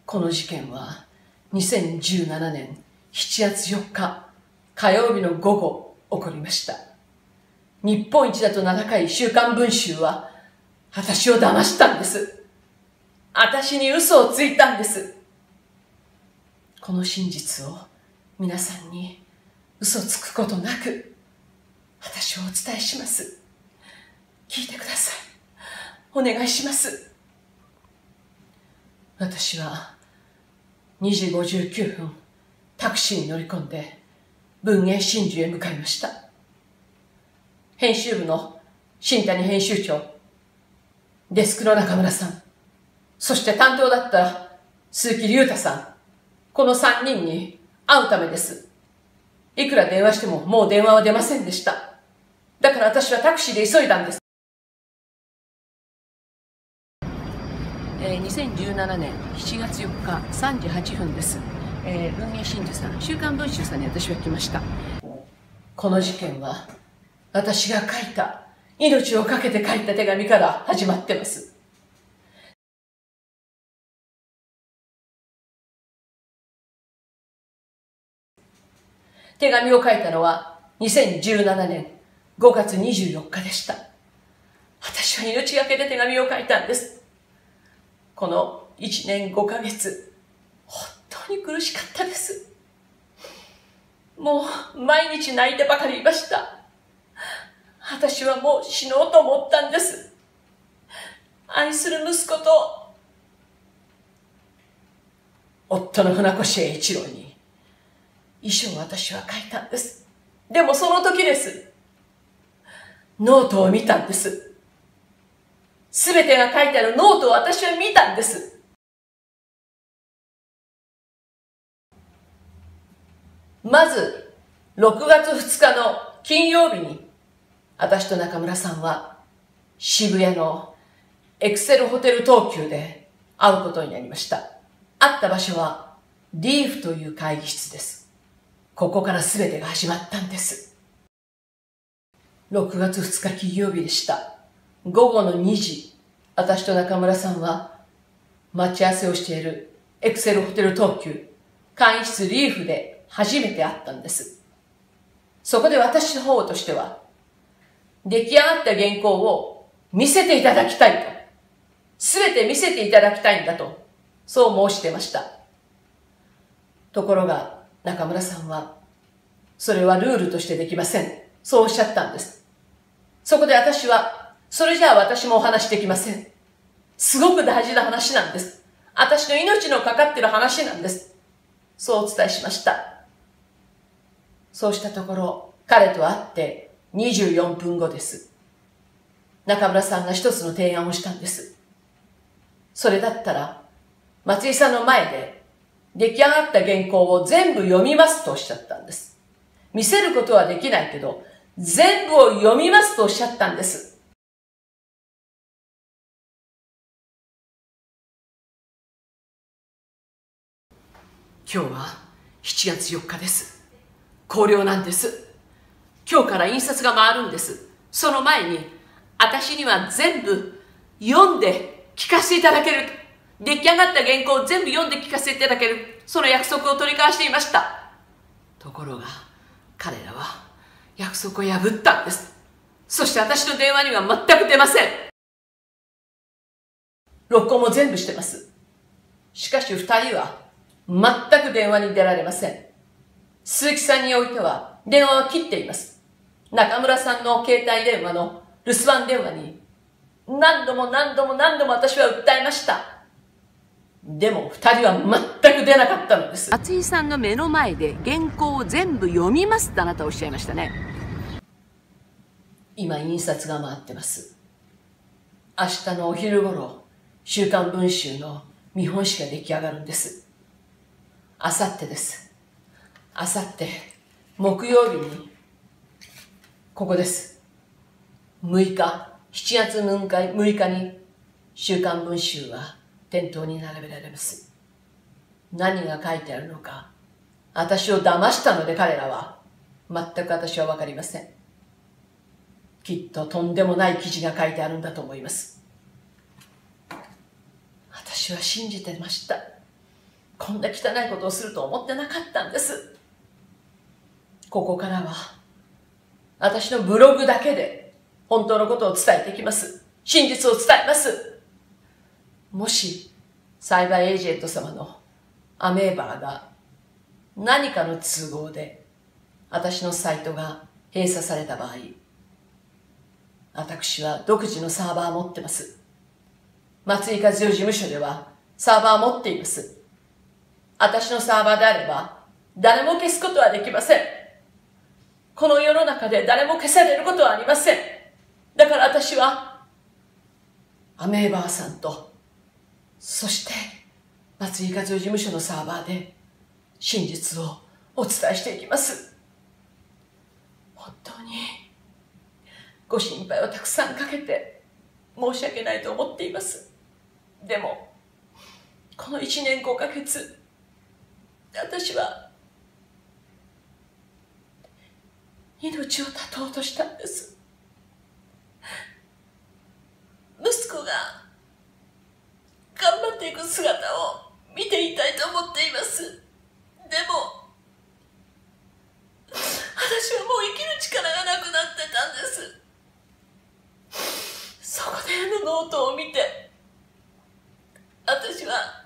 この事件は2017年7月4日火曜日の午後起こりました。日本一だと名高い週刊文春は私を騙したんです。私に嘘をついたんです。この真実を皆さんに嘘つくことなく私をお伝えします。聞いてください。お願いします。私は2時59分タクシーに乗り込んで文藝真珠へ向かいました。編集部の新谷編集長、デスクの中村さん、そして担当だった鈴木隆太さん、この3人に会うためです。いくら電話してももう電話は出ませんでした。だから私はタクシーで急いだんです。2017年7月4日3時8分です。文藝真珠さん、週刊文春さんに私は来ました。この事件は私が書いた、命を懸けて書いた手紙から始まってます。手紙を書いたのは2017年5月24日でした。私は命がけで手紙を書いたんです。この1年5ヶ月、本当に苦しかったです。もう毎日泣いてばかりいました。私はもう死のうと思ったんです。愛する息子と夫の船越英一郎に遺書を私は書いたんです。でもその時です。ノートを見たんです。すべてが書いてあるノートを私は見たんです。まず、6月2日の金曜日に、私と中村さんは渋谷のエクセルホテル東急で会うことになりました。会った場所はリーフという会議室です。ここから全てが始まったんです。6月2日金曜日でした。午後の2時、私と中村さんは待ち合わせをしているエクセルホテル東急会議室リーフで初めて会ったんです。そこで私の方としては出来上がった原稿を見せていただきたいと、すべて見せていただきたいんだと、そう申してました。ところが中村さんはそれはルールとしてできません、そうおっしゃったんです。そこで私はそれじゃあ私もお話できません。すごく大事な話なんです。私の命のかかってる話なんです。そうお伝えしました。そうしたところ、彼と会って24分後です。中村さんが一つの提案をしたんです。それだったら、松井さんの前で出来上がった原稿を全部読みますとおっしゃったんです。見せることはできないけど、全部を読みますとおっしゃったんです。今日は7月4日です。校了なんです。今日から印刷が回るんです。その前に、私には全部読んで聞かせていただける。出来上がった原稿を全部読んで聞かせていただける。その約束を取り交わしていました。ところが、彼らは約束を破ったんです。そして私の電話には全く出ません。録音も全部してます。しかし二人は全く電話に出られません。鈴木さんにおいては電話は切っています。中村さんの携帯電話の留守番電話に何度も私は訴えました。でも二人は全く出なかったのです。松井さんの目の前で原稿を全部読みますってあなたおっしゃいましたね。今印刷が回ってます。明日のお昼頃、週刊文春の見本紙が出来上がるんです。明後日です。明後日、木曜日に、ここです。7日、7月6日に、週刊文春は店頭に並べられます。何が書いてあるのか、私を騙したので彼らは、全く私はわかりません。きっととんでもない記事が書いてあるんだと思います。私は信じてました。 こんな汚いことをすると思ってなかったんです。ここからは私のブログだけで本当のことを伝えていきます。真実を伝えます。もしサイバーエージェント様のアメーバーが何かの都合で私のサイトが閉鎖された場合、私は独自のサーバーを持ってます。松井和代事務所ではサーバーを持っています。私のサーバーであれば誰も消すことはできません。この世の中で誰も消されることはありません。だから私はアメーバーさんと、そして松井和代事務所のサーバーで真実をお伝えしていきます。本当にご心配をたくさんかけて申し訳ないと思っています。でもこの1年5ヶ月、私は命を絶とうとしたんです。息子が頑張っていく姿を見ていたいと思っています。でも私はもう生きる力がなくなってたんです。そこであのノートを見て、私は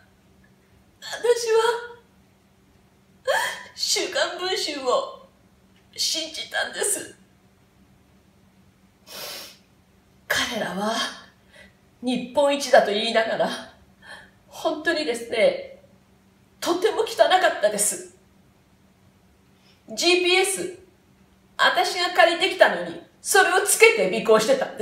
週刊文春を信じたんです。彼らは日本一だと言いながら、本当にですね、とても汚かったです。GPS、私が借りてきたのに、それをつけて尾行してたんです。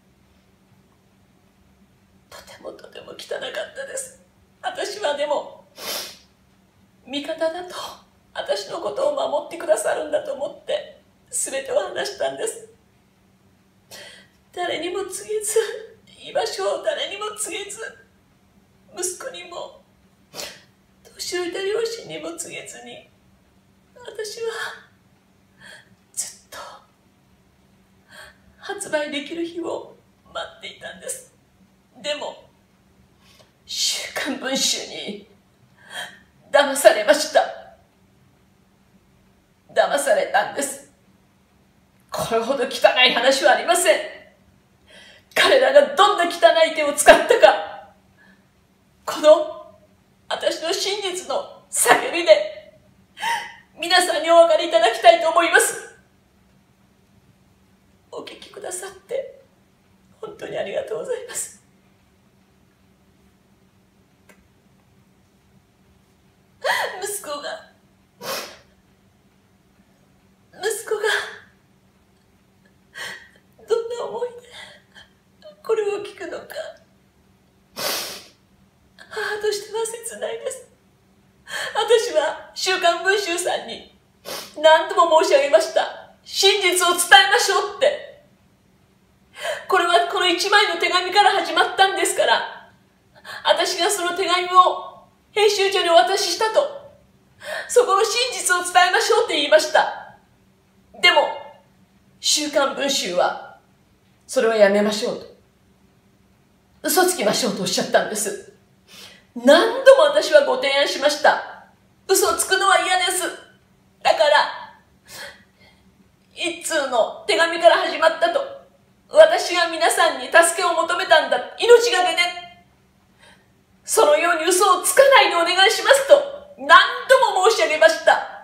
とても汚かったです。私はでも、味方だと、私のことを守ってくださるんだと思って、すべてを話したんです。誰にも告げず、居場所を誰にも告げず、息子にも、年老いた両親にも告げずに、私はずっと発売できる日を待っていたんです。でも、週刊文春に騙されました。騙されたんです。これほど汚い話はありません。彼らがどんな汚い手を使ったか、この私の真実の叫びで皆さんにお分かりいただきたいと思います。お聞きくださって本当にありがとうございます。息子がどんな思いでこれを聞くのか、母としては切ないです。私は週刊文春さんに何度も申し上げました。真実を伝えましょうって。これはこの一枚の手紙から始まったんですから、私がその手紙を編集所にお渡ししたと、そこの真実を伝えましょうって言いました。でも週刊文春はそれはやめましょうと、嘘つきましょうとおっしゃったんです。何度も私はご提案しました。嘘をつくのは嫌です。だから一通の手紙から始まったと、私が皆さんに助けを求めたんだ、命がけで、そのように嘘をつかないでお願いしますと何度も申し上げました。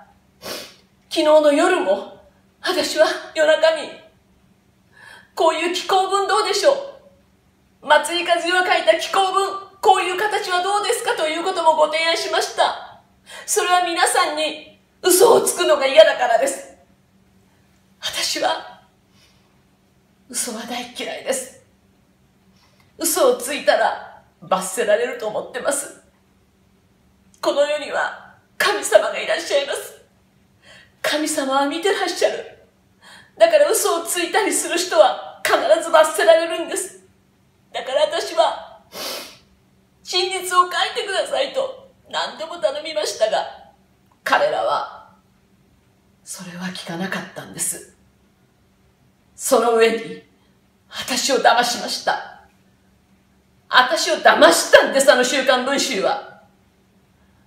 昨日の夜も私は夜中に、こういう寄稿文どうでしょう、松井和代が書いた寄稿文、こういう形はどうですかということもご提案しました。それは皆さんに嘘をつくのが嫌だからです。私は嘘は大嫌いです。嘘をついたら罰せられると思ってます。この世には神様がいらっしゃいます。神様は見てらっしゃる。だから嘘をついたりする人は必ず罰せられるんです。だから私は真実を書いてくださいと何度も頼みましたが、彼らはそれは聞かなかったんです。その上に私を騙しました。私を騙したんです、あの週刊文春は。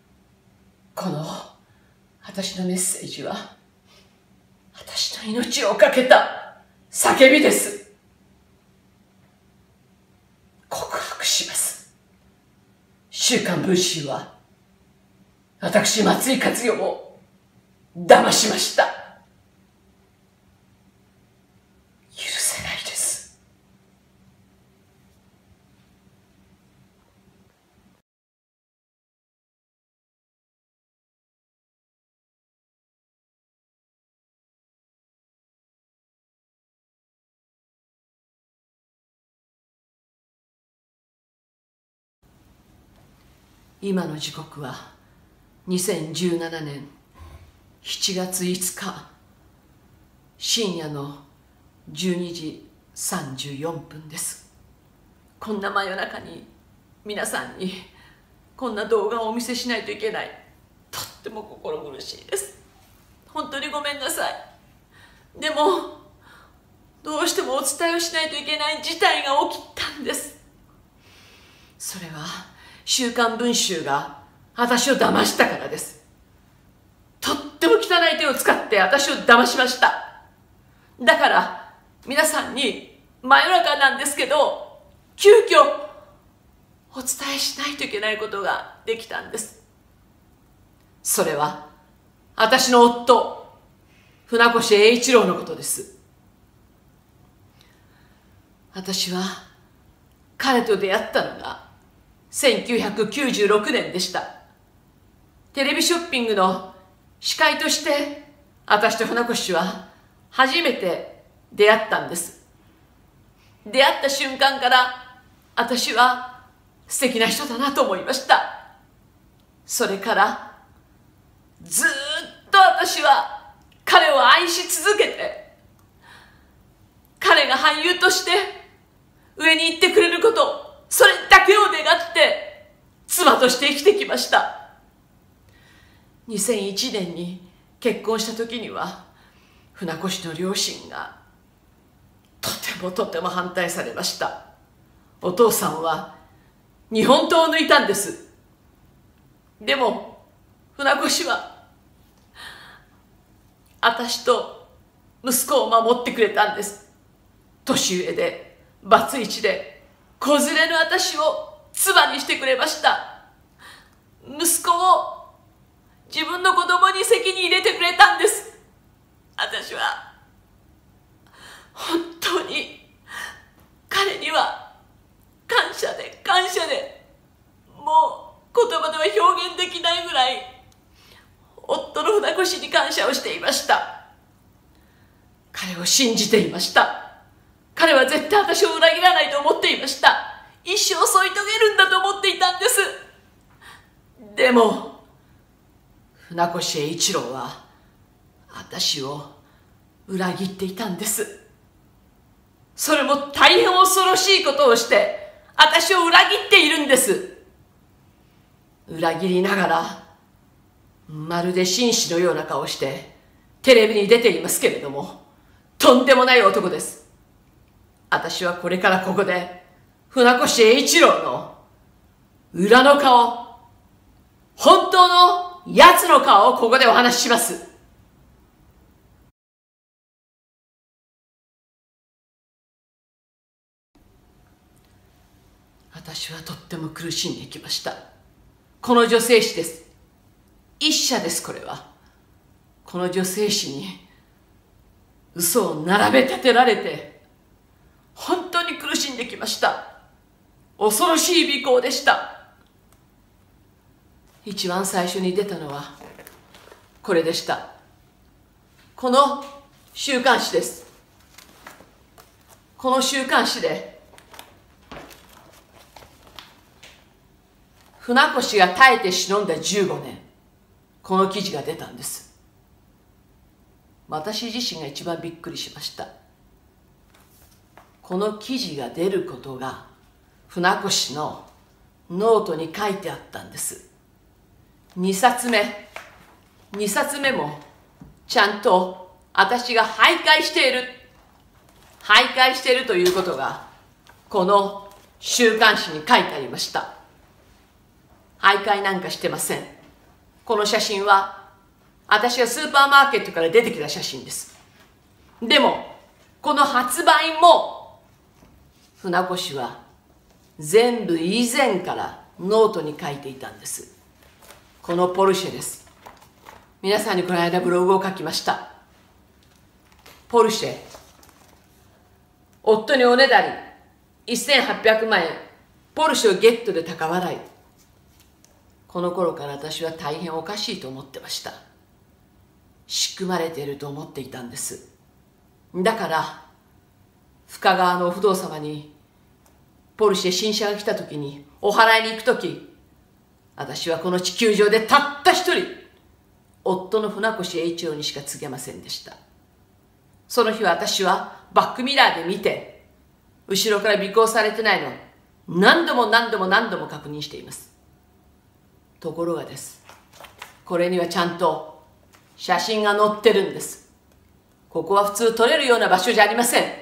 この私のメッセージは私の命をかけた叫びです。告白します。週刊文春は私松井勝代を騙しました。許せないです。今の時刻は2017年7月5日深夜の12時34分です。こんな真夜中に皆さんにこんな動画をお見せしないといけない。とっても心苦しいです。本当にごめんなさい。でもどうしてもお伝えをしないといけない事態が起きたんです。それは週刊文春が私を騙したからです。とっても汚い手を使って私を騙しました。だから皆さんに真夜中なんですけど急遽お伝えしないといけないことができたんです。それは私の夫船越英一郎のことです。私は彼と出会ったのが1996年でした。テレビショッピングの司会として私と船越は初めて出会ったんです。出会った瞬間から私は素敵な人だなと思いました。それからずっと私は彼を愛し続けて、彼が俳優として上に行ってくれること、それだけを願って妻として生きてきました。2001年に結婚した時には船越の両親がとても反対されました。お父さんは日本刀を抜いたんです。でも船越は私と息子を守ってくれたんです。年上でバツイチで子連れの私を妻にしてくれました。息子を自分の子供に籍に入れてくれたんです。私は本当に彼には感謝でもう言葉では表現できないぐらい夫の船越に感謝をしていました。彼を信じていました。彼は絶対私を裏切らないと思っていました。一生添い遂げるんだと思っていたんです。でも船越英一郎は私を裏切っていたんです。それも大変恐ろしいことをして私を裏切っているんです。裏切りながらまるで紳士のような顔してテレビに出ていますけれども、とんでもない男です。私はこれからここで船越英一郎の裏の顔、本当の奴の顔をここでお話しします。私はとっても苦しんできました。この女性誌です。一社です。これはこの女性誌に嘘を並べ立てられて本当に苦しんできました。恐ろしい尾行でした。一番最初に出たのはこれでした。この週刊誌です。この週刊誌で船越が耐えて忍んだ15年、この記事が出たんです。私自身が一番びっくりしました。この記事が出ることが船越のノートに書いてあったんです。2冊目もちゃんと私が徘徊しているということがこの週刊誌に書いてありました。徘徊なんかしてません。 この写真は私がスーパーマーケットから出てきた写真です。でもこの発売も船越は全部以前からノートに書いていたんです。このポルシェです。皆さんにこの間ブログを書きました。ポルシェ、夫におねだり1800万円、ポルシェをゲットで高笑い。この頃から私は大変おかしいと思ってました。仕組まれていると思っていたんです。だから深川のお不動様にポルシェ新車が来た時にお祓いに行く時、私はこの地球上でたった一人夫の船越英一郎にしか告げませんでした。その日は私はバックミラーで見て、後ろから尾行されてないのを何度も確認しています。ところがです、これにはちゃんと写真が載ってるんです。ここは普通撮れるような場所じゃありません。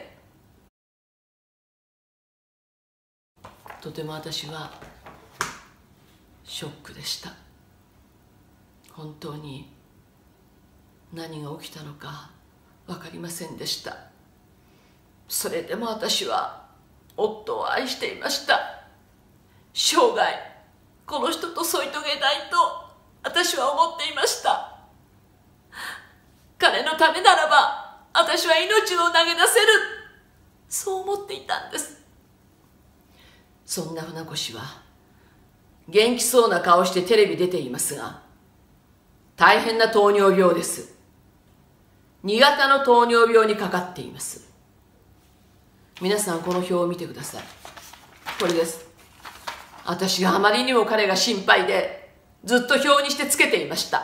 とても私はショックでした。本当に何が起きたのか分かりませんでした。それでも私は夫を愛していました。生涯この人と添い遂げたいと私は思っていました。彼のためならば私は命を投げ出せる、そう思っていたんです。そんな船越は元気そうな顔してテレビ出ていますが、大変な糖尿病です。2型の糖尿病にかかっています。皆さんこの表を見てください。これです。私があまりにも彼が心配でずっと表にしてつけていました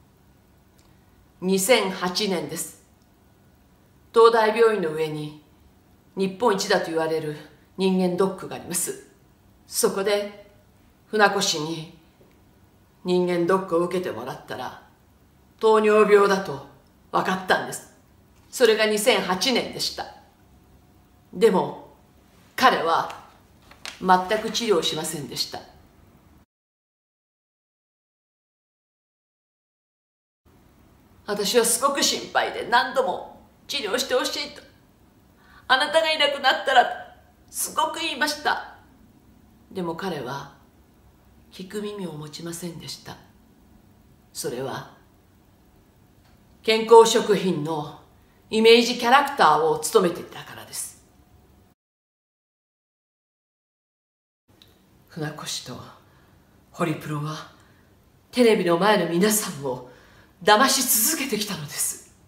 。2008年です。東大病院の上に日本一だと言われる人間ドックがあります。そこで船越に人間ドックを受けてもらったら糖尿病だと分かったんです。それが2008年でした。でも彼は全く治療しませんでした。私はすごく心配で何度も治療してほしいと、あなたがいなくなったらすごく言いました。でも彼は聞く耳を持ちませんでした。それは健康食品のイメージキャラクターを務めていたからです。船越とホリプロはテレビの前の皆さんを騙し続けてきたのです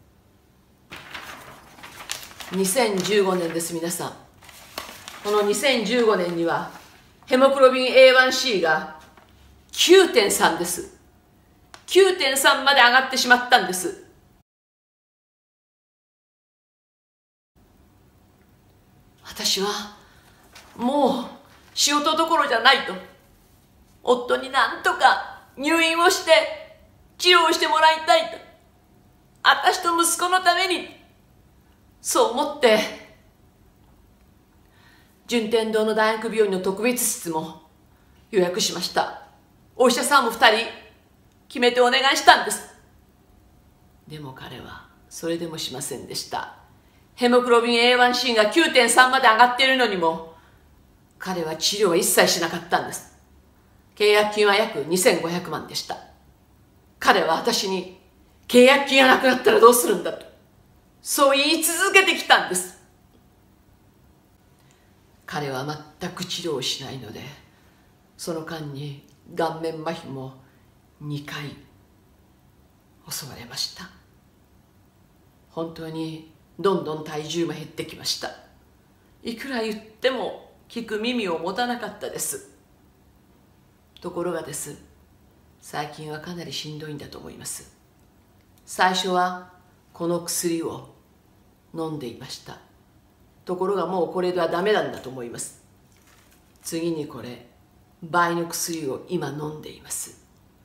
。2015年です。皆さん、この2015年にはヘモグロビン A1C が 9.3 です。9.3 まで上がってしまったんです。私はもう仕事どころじゃないと、夫になんとか入院をして治療してもらいたいと、私と息子のために、そう思って順天堂の大学病院の特別室も予約しました。お医者さんも2人決めてお願いしたんです。でも彼はそれでもしませんでした。ヘモグロビン A1C が 9.3 まで上がっているのにも彼は治療は一切しなかったんです。契約金は約2500万でした。彼は私に契約金がなくなったらどうするんだと、そう言い続けてきたんです。彼は全く治療をしないので、その間に顔面麻痺も2回襲われました。本当にどんどん体重も減ってきました。いくら言っても聞く耳を持たなかったです。ところがです、最近はかなりしんどいんだと思います。最初はこの薬を飲んでいました。ところがもうこれではダメなんだと思います。次にこれ倍の薬を今飲んでいます。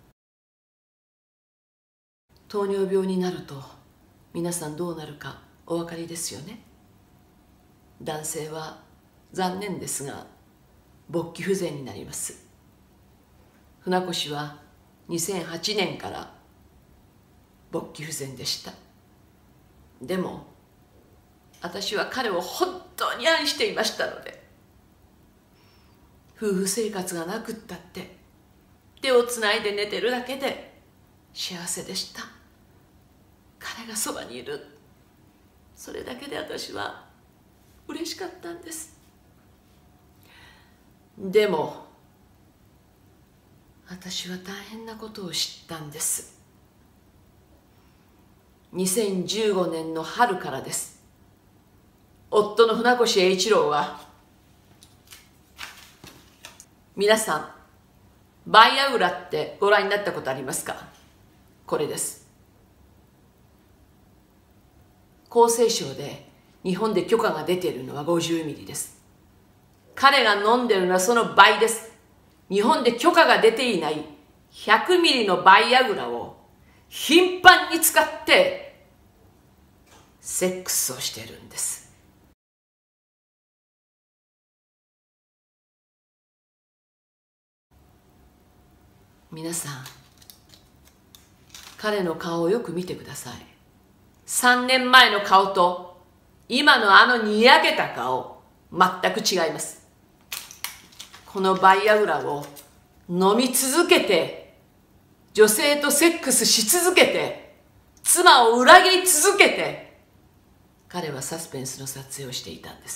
糖尿病になると皆さんどうなるかお分かりですよね。男性は残念ですが勃起不全になります。船越は 2008年から勃起不全でした。でも私は彼を本当に愛していましたので、夫婦生活がなくったって手をつないで寝てるだけで幸せでした。彼がそばにいる、それだけで私は嬉しかったんです。でも私は大変なことを知ったんです。2015年の春からです。夫の船越英一郎は、皆さんバイアグラってご覧になったことありますか？これです。厚生省で日本で許可が出ているのは50ミリです。彼が飲んでるのはその倍です。日本で許可が出ていない100ミリのバイアグラを頻繁に使ってセックスをしているんです。皆さん、彼の顔をよく見てください。3年前の顔と今のあのにやけた顔、全く違います。このバイアグラを飲み続けて、女性とセックスし続けて、妻を裏切り続けて、彼はサスペンスの撮影をしていたんです。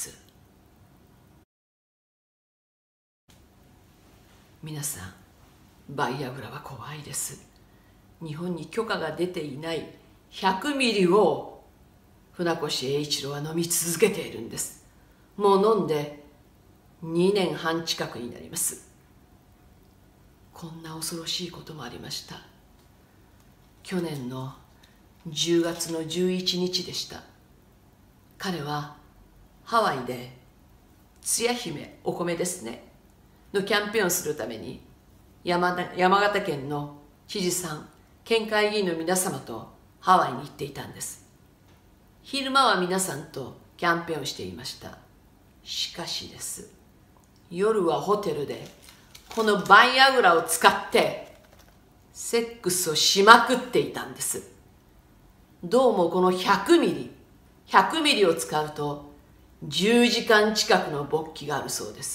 皆さん、バイアグラは怖いです。日本に許可が出ていない100ミリを船越英一郎は飲み続けているんです。もう飲んで2年半近くになります。こんな恐ろしいこともありました。去年の10月の11日でした。彼はハワイでつや姫、お米ですねのキャンペーンをするために山形県の知事さん、県会議員の皆様とハワイに行っていたんです。昼間は皆さんとキャンペーンをしていました。しかしです、夜はホテルでこのバイアグラを使ってセックスをしまくっていたんです。どうもこの100ミリを使うと10時間近くの勃起があるそうです。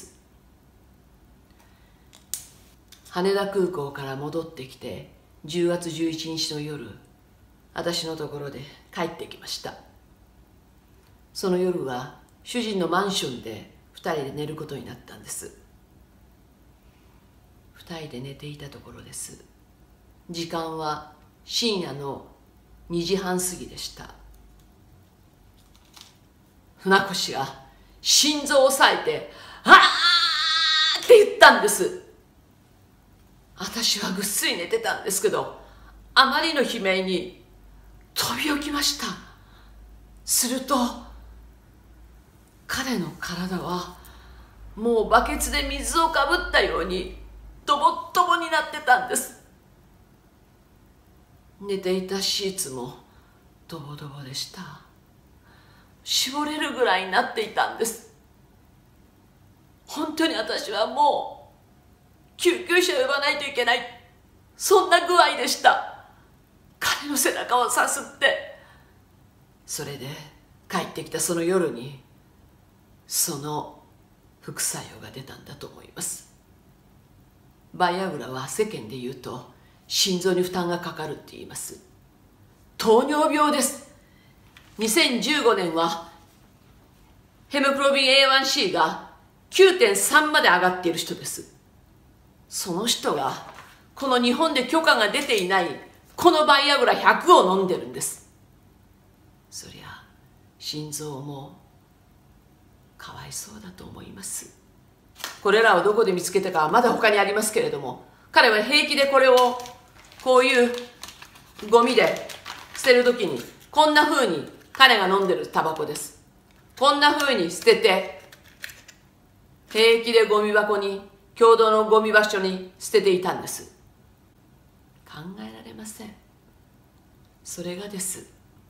羽田空港から戻ってきて10月11日の夜、私のところで帰ってきました。その夜は主人のマンションで2人で寝ることになったんです。2人で寝ていたところです。時間は深夜の2時半過ぎでした。船越が心臓を押さえて「あー！」って言ったんです。私はぐっすり寝てたんですけど、あまりの悲鳴に飛び起きました。すると彼の体はもうバケツで水をかぶったようにドボッドボになってたんです。寝ていたシーツもドボドボでした。絞れるぐらいになっていたんです。本当に私はもう救急車を呼ばないといけない、そんな具合でした。彼の背中をさすって、それで帰ってきたその夜にその副作用が出たんだと思います。バイアグラは世間で言うと心臓に負担がかかるって言います。糖尿病です。2015年はヘモグロビン A1C が 9.3 まで上がっている人です。その人がこの日本で許可が出ていないこのバイアグラ100を飲んでるんです。そりゃ心臓もかわいそうだと思います。これらをどこで見つけたかはまだ他にありますけれども、彼は平気でこれをこういうゴミで捨てるときにこんな風に、彼が飲んでるタバコです、こんな風に捨てて平気でゴミ箱に、共同のゴミ場所に捨てていたんです。考えられません。それがです、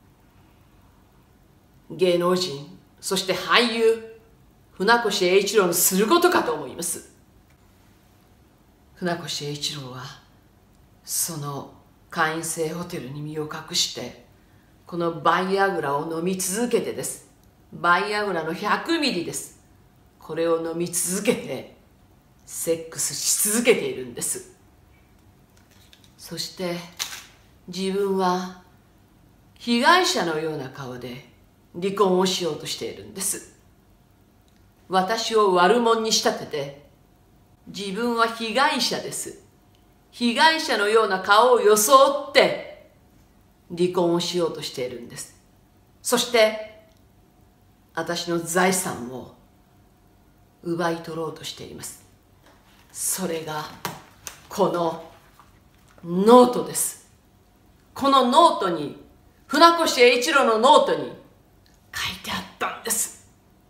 芸能人、そして俳優船越英一郎のすることかと思います。船越英一郎はその会員制ホテルに身を隠してこのバイアグラを飲み続けてです。バイアグラの100ミリです。これを飲み続けてセックスし続けているんです。そして自分は被害者のような顔で離婚をしようとしているんです。私を悪者に仕立てて、自分は被害者です。被害者のような顔を装って離婚をしようとしているんです。そして私の財産を奪い取ろうとしています。それがこのノートです。このノートに、船越英一郎のノートに書いてあったんです。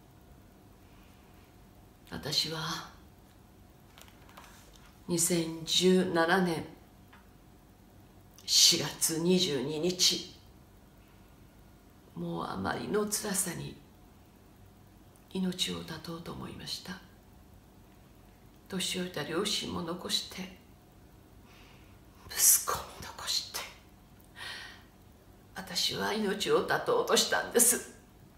私は2017年4月22日、もうあまりの辛さに命を絶とうと思いました。年老いた両親も残して、息子も残して、私は命を絶とうとしたんです。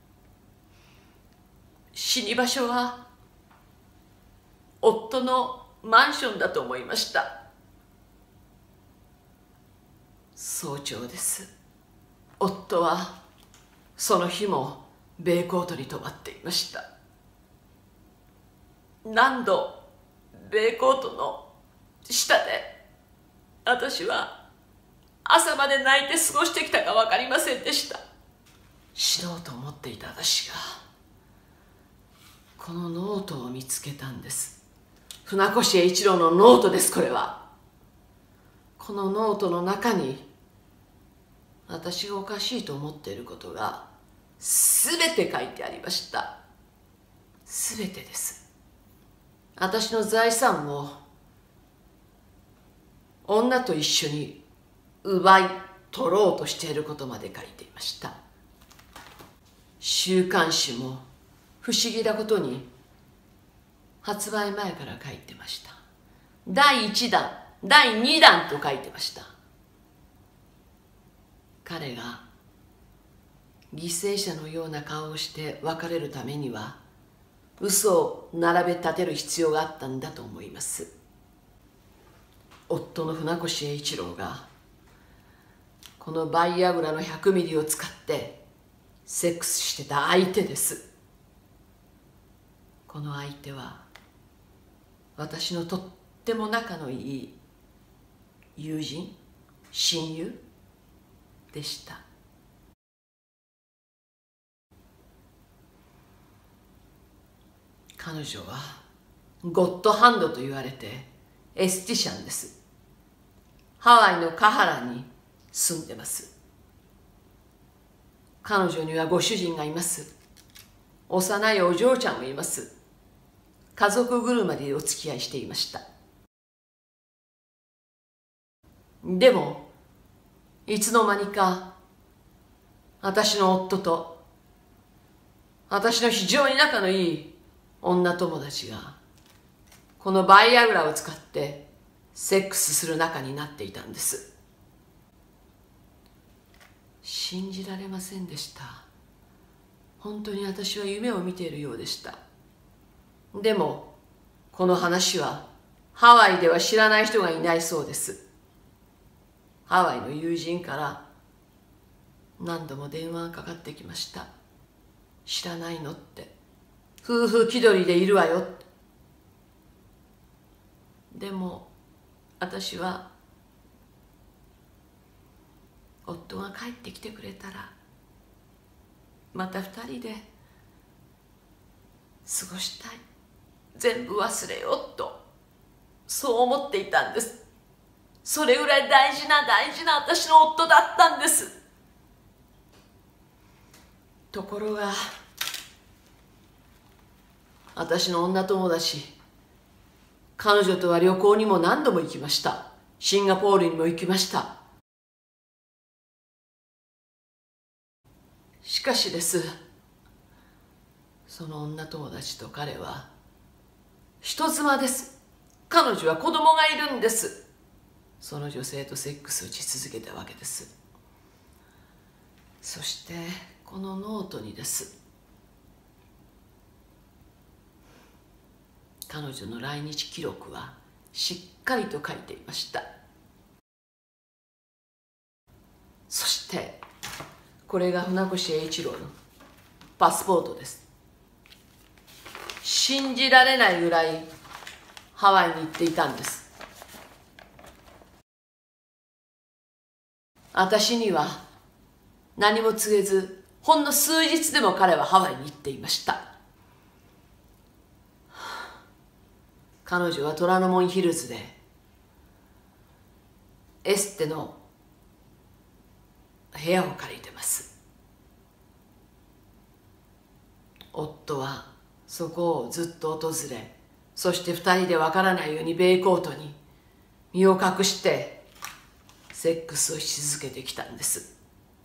死に場所は夫のマンションだと思いました。早朝です。夫はその日もベイコートに泊まっていました。何度ベイコートの下で私は朝まで泣いて過ごしてきたか分かりませんでした。死のうと思っていた私がこのノートを見つけたんです。船越英一郎のノートです。これはこのノートの中に私がおかしいと思っていることが全て書いてありました。全てです。私の財産を女と一緒に奪い取ろうとしていることまで書いていました。週刊誌も不思議なことに発売前から書いてました。第1弾、第2弾と書いてました。彼が犠牲者のような顔をして別れるためには嘘を並べ立てる必要があったんだと思います。夫の船越英一郎がこのバイアグラの100ミリを使ってセックスしてた相手です。この相手は私のとっても仲のいい友人、親友でした。彼女はゴッドハンドと言われてエスティシャンです。ハワイのカハラに住んでます。彼女にはご主人がいます。幼いお嬢ちゃんもいます。家族車でお付き合いしていました。でもいつの間にか私の夫と私の非常に仲のいい女友達がこのバイアグラを使ってセックスする仲になっていたんです。信じられませんでした。本当に私は夢を見ているようでした。でもこの話はハワイでは知らない人がいないそうです。ハワイの友人から何度も電話がかかってきました。知らないのって、夫婦気取りでいるわよって。でも私は夫が帰ってきてくれたらまた2人で過ごしたい、全部忘れようとそう思っていたんです。それぐらい大事な私の夫だったんです。ところが私の女友達、彼女とは旅行にも何度も行きました。シンガポールにも行きました。しかしです、その女友達と彼は人妻です。彼女は子供がいるんです。 その女性とセックスをし続けたわけです。そしてこのノートにです。彼女の来日記録はしっかりと書いていました。そしてこれが船越英一郎のパスポートです。信じられないぐらいハワイに行っていたんです。私には何も告げず、ほんの数日でも彼はハワイに行っていました。彼女は虎ノ門ヒルズでエステの部屋を借りてます。夫はそこをずっと訪れ、そして二人でわからないようにベイコートに身を隠してセックスをし続けてきたんです。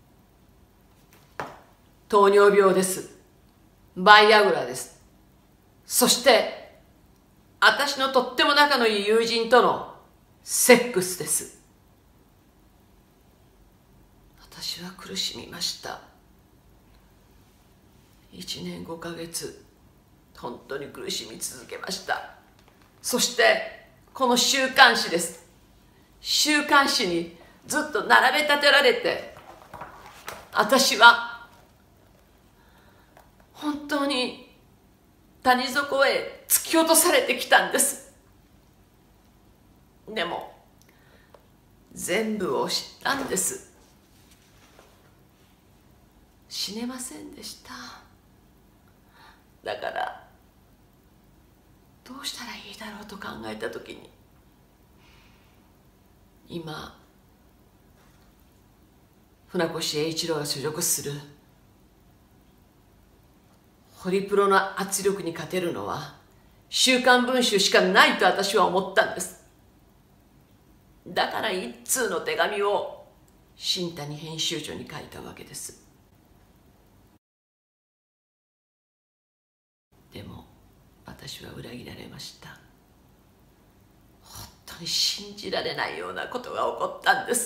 糖尿病です。バイアグラです。そして私のとっても仲のいい友人とのセックスです。私は苦しみました。1年5ヶ月、本当に苦しみ続けました。そしてこの週刊誌です。週刊誌にずっと並べ立てられて、私は本当に谷底へ突き落とされてきたんです。でも全部を知ったんです。死ねませんでした。だからどうしたらいいだろうと考えた時に、今船越英一郎が所属するホリプロの圧力に勝てるのは週刊文春しかないと私は思ったんです。だから一通の手紙を新谷編集長に書いたわけです。でも私は裏切られました。本当に信じられないようなことが起こったんです。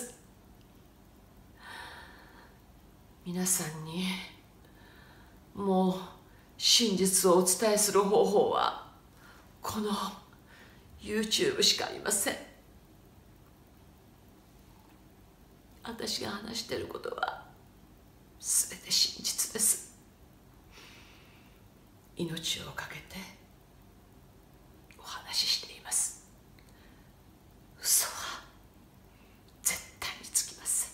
皆さんにもう真実をお伝えする方法はこの YouTube しかありません。私が話していることは全て真実です。命をかけてお話ししています。嘘は絶対につきません。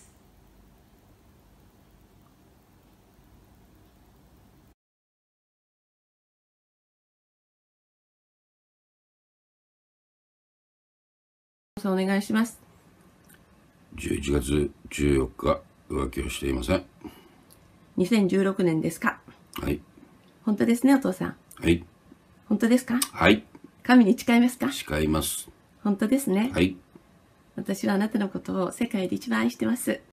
お願いします。 11月14日、浮気をしていません。 2016年ですか？ はい。 本当ですね、お父さん。 はい。 本当ですか？ はい。 神に誓いますか？ 誓います。 本当ですね。 はい。 私はあなたのことを世界で一番愛してます。